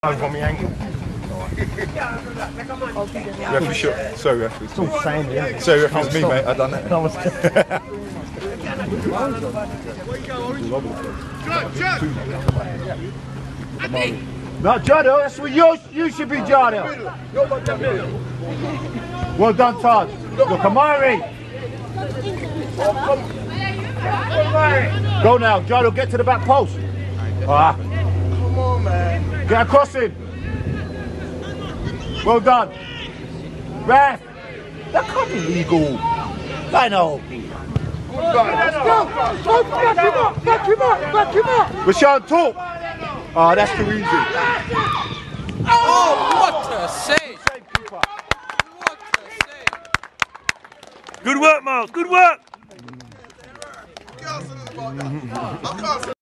Over my ankle. Referee shot. Sorry, referee. It's all the same, yeah. Sorry, referee, it's me, mate. I done that. No, Jono, that's what you should be, Jono. Well done, Todd. Look, Amari. Go now, Jono, get to the back post. Ah. Come on, man. Get across him. Well done. Ref. That can't be legal. I know. Back him up. Rashawn, talk. Oh, that's too easy. Oh, what a save! What a save! Good work, Miles. Good work.